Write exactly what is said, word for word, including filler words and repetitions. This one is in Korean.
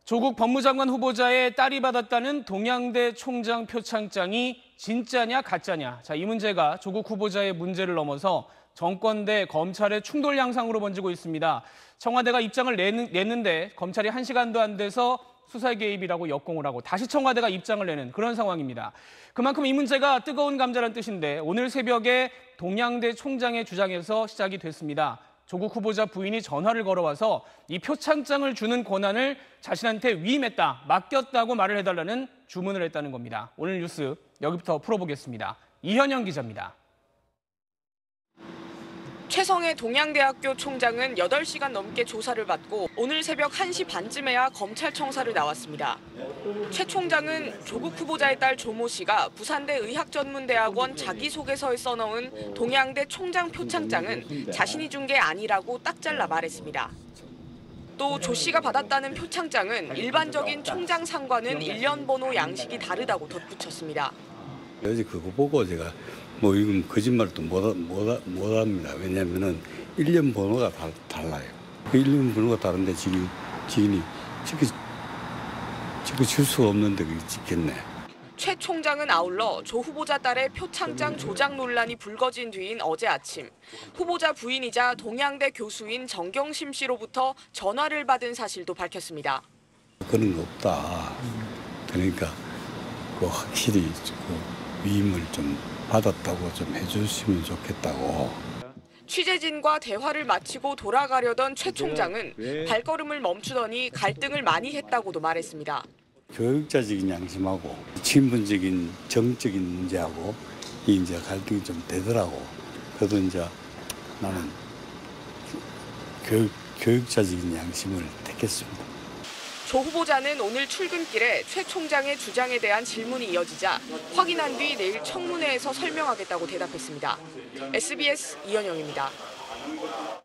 조국 법무장관 후보자의 딸이 받았다는 동양대 총장 표창장이 진짜냐 가짜냐. 자, 이 문제가 조국 후보자의 문제를 넘어서 정권 대 검찰의 충돌 양상으로 번지고 있습니다. 청와대가 입장을 내는, 냈는데 검찰이 한 시간도 안 돼서 수사 개입이라고 역공을 하고 다시 청와대가 입장을 내는 그런 상황입니다. 그만큼 이 문제가 뜨거운 감자란 뜻인데 오늘 새벽에 동양대 총장의 주장에서 시작이 됐습니다. 조국 후보자 부인이 전화를 걸어와서 이 표창장을 주는 권한을 자신한테 위임했다, 맡겼다고 말을 해달라는 주문을 했다는 겁니다. 오늘 뉴스 여기부터 풀어보겠습니다. 이현영 기자입니다. 최성해 동양대학교 총장은 여덟 시간 넘게 조사를 받고 오늘 새벽 한 시 반쯤에야 검찰청사를 나왔습니다. 최 총장은 조국 후보자의 딸 조모 씨가 부산대 의학전문대학원 자기소개서에 써놓은 동양대 총장 표창장은 자신이 준 게 아니라고 딱 잘라 말했습니다. 또 조 씨가 받았다는 표창장은 일반적인 총장 상과는 일련 번호 양식이 다르다고 덧붙였습니다. 어제 그거 보고 제가 뭐 이건 거짓말도 못, 못, 못 합니다. 왜냐하면은 일련 번호가 다, 달라요. 그 일련 번호가 다른데 지금 지인이 지금 지금 줄 수가 없는데 그게 찍겠네. 최 총장은 아울러 조 후보자 딸의 표창장 조작 논란이 불거진 뒤인 어제 아침 후보자 부인이자 동양대 교수인 정경심 씨로부터 전화를 받은 사실도 밝혔습니다. 그런 거 없다. 그러니까 그 확실히 그 위임을 좀 받았다고 좀 해주시면 좋겠다고. 취재진과 대화를 마치고 돌아가려던 최 총장은 발걸음을 멈추더니 갈등을 많이 했다고도 말했습니다. 교육자적인 양심하고 친분적인 정적인 문제하고 이 이제 갈등이 좀 되더라고. 그래도 이제 나는 교육, 교육자적인 양심을 택했습니다. 조 후보자는 오늘 출근길에 최 총장의 주장에 대한 질문이 이어지자 확인한 뒤 내일 청문회에서 설명하겠다고 대답했습니다. 에스비에스 이현영입니다.